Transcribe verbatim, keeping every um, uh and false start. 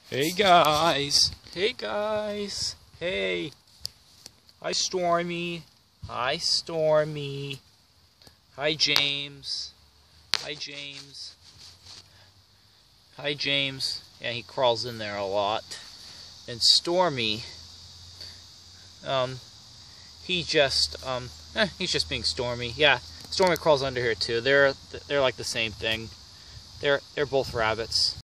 Hey guys. Hey guys. Hey. Hi Stormy. Hi Stormy. Hi James. Hi James. Hi James. Yeah, he crawls in there a lot. And Stormy, um, he just, um, eh, he's just being Stormy. Yeah, Stormy crawls under here too. They're they're like the same thing. They're they're both rabbits.